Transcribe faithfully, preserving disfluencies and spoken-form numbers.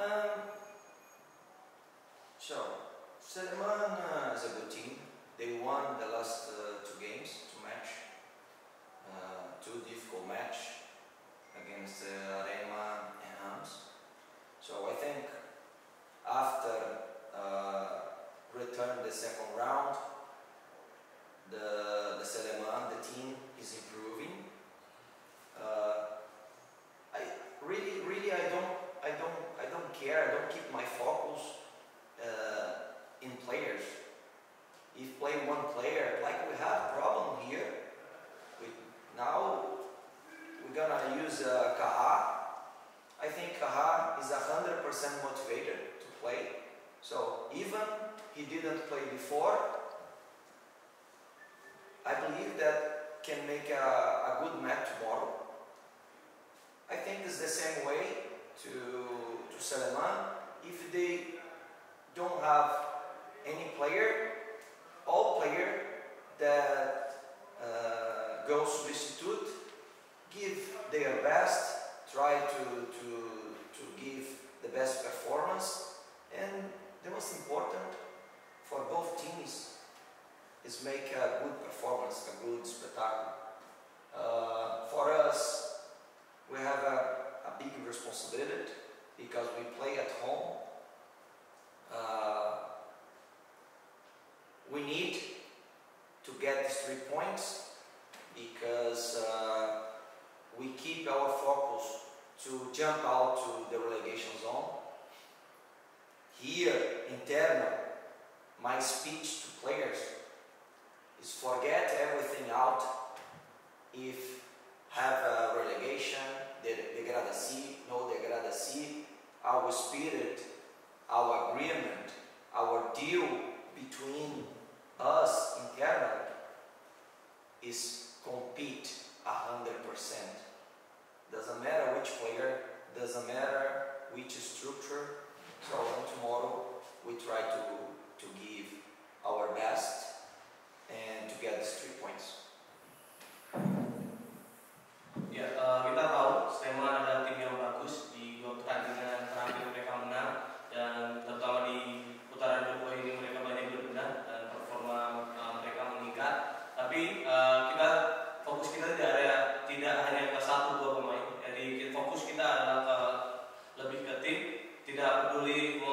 Um, so, Sleman uh, is a good team. They won the last uh, two games, two match, uh, two difficult match against uh, Arema and Hams. So I think after uh, return the second round, the the Sleman, the team is improving. Uh, I really, really, I don't, I don't, I don't care. I don't keep my focus uh, in players. If play one player, like we have problem here. We, now we're gonna use uh, Kaha. I think Kaha is a hundred percent motivated to play. So even he didn't play before, I believe that can make a, a good match tomorrow. I think it's the same way to, to Sleman. If they don't have any player, all player that uh, go substitute, give their best, try to, to, to give the best performance, and the most important for both teams is make a good performance, a good spectacle. Uh, for us, we have a, a big responsibility because we play at home. Uh, we need to get these three points because uh, we keep our focus to jump out to the relegation zone. Here, internal, my speech to players is forget everything out. If have a relegation, degradação, no degradação, our spirit, our agreement, our deal between us internal is compete a hundred percent. Doesn't matter which player, doesn't matter which structure. So tomorrow we try to to give our best and to get these three points. Ya, uh, kita tahu Sleman adalah tim yang bagus di dua pertandingan terakhir mereka menang, dan terutama di putaran kedua ini mereka banyak berbenah dan performa uh, mereka meningkat. Tapi uh, kita fokus kita tidak ada, tidak hanya ke satu dua pemain. Jadi fokus kita adalah ke, lebih ke tim, tidak peduli mau